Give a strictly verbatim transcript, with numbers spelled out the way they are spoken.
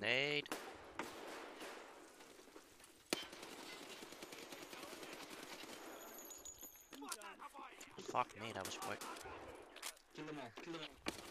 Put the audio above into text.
Grenade. Fuck me, that was quick. Kill them all, kill them all.